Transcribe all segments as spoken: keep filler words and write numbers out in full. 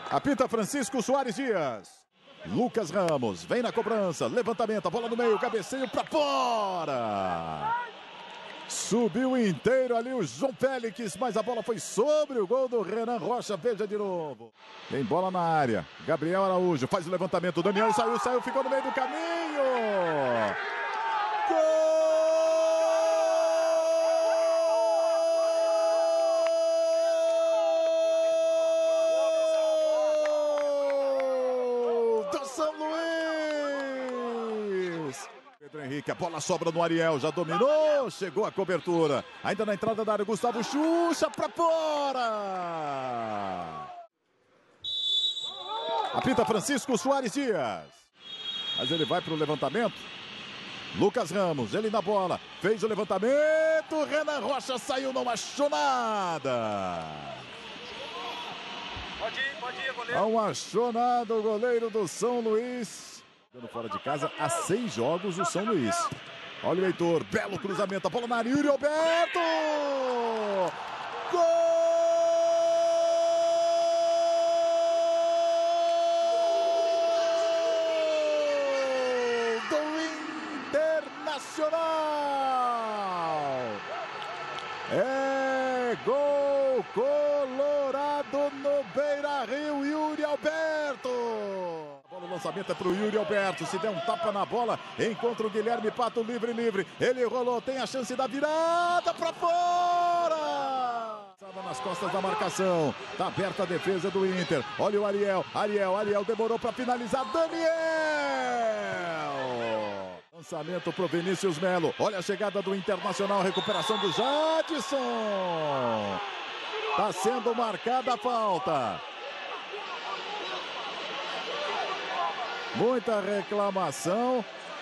Apita Francisco Soares Dias. Lucas Ramos vem na cobrança, levantamento, a bola no meio, cabeceio para fora. Subiu inteiro ali o João Félix, mas a bola foi sobre o gol do Renan Rocha. Veja de novo. Tem bola na área. Gabriel Araújo faz o levantamento. O Daniel saiu, saiu, ficou no meio do caminho. Gol! Do São Luís! Pedro Henrique, a bola sobra no Ariel, já dominou, chegou a cobertura. Ainda na entrada da área, Gustavo Xuxa para fora. Apita Francisco Soares Dias. Mas ele vai para o levantamento. Lucas Ramos, ele na bola, fez o levantamento. Renan Rocha saiu, não achou nada. Pode ir, pode ir, goleiro. Não achou nada o goleiro do São Luís. Fora de casa, há seis jogos o São Luís. Olha o Heitor, belo cruzamento, a bola na área, Yuri Alberto! Gol do Internacional! É gol colorado no Beira-Rio, Yuri Alberto! O lançamento é para o Yuri Alberto, se der um tapa na bola, encontra o Guilherme Pato livre, livre, ele rolou, tem a chance da virada para fora! Nas costas da marcação, tá aberta a defesa do Inter, olha o Ariel, Ariel, Ariel demorou para finalizar, Daniel! Lançamento para o Vinícius Melo, olha a chegada do Internacional, recuperação do Jadson! Tá sendo marcada a falta. Muita reclamação.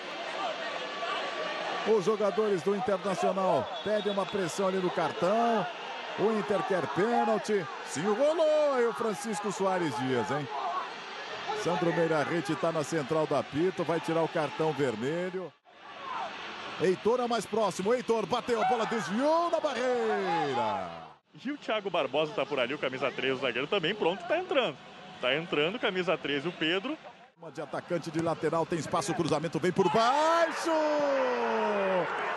Os jogadores do Internacional pedem uma pressão ali no cartão. O Inter quer pênalti. Se enrolou aí o Francisco Soares Dias, hein? Sandro Meirahit está na central do apito. Vai tirar o cartão vermelho. Heitor é mais próximo. Heitor bateu, a bola desviou na barreira. E o Thiago Barbosa está por ali, o camisa treze, o zagueiro também pronto, está entrando. Está entrando, camisa treze, o Pedro. Uma de atacante de lateral, tem espaço, o cruzamento vem por baixo!